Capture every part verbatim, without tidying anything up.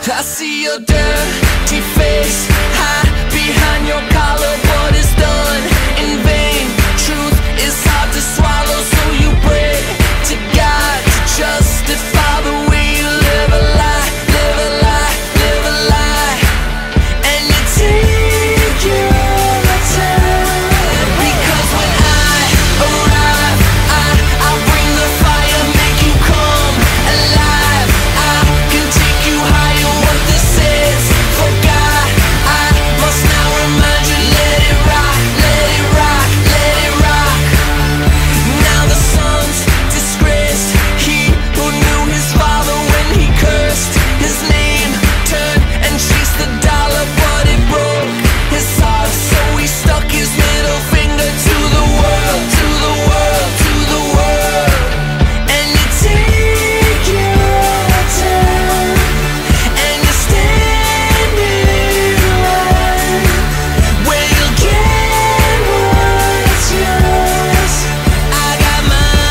I see your dirty face hide behind your collar. What is done in vain? Truth is hard to swallow, so you pray to God to justify the way you live a lie, live a lie, live a lie. And you take your time, because when I arrive, I, I'll bring the fire, make you come alive. I can take you higher, what this is forgot. I must now remind you, let it rock, let it rock, let it rock. Now the son's disgraced, he who knew his father when he cursed his name, turned and chased the dollar, but it broke his heart, so he stuck his middle finger to the world, to the world, to the world. And you take your time, and you stand in line, where you'll get what's yours. I got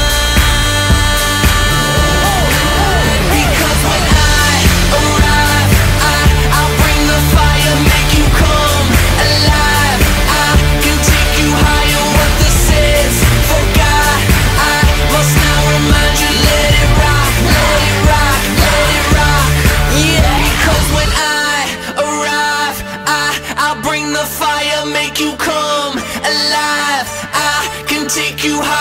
mine, because when I arrive, I, I'll bring the fire, make you come alive. I can take you higher, what this is forgot. I must now remind you, let it rock, let it rock, let it rock. Yeah, because when I arrive, I, I'll bring the fire, make you come alive. I can take you higher.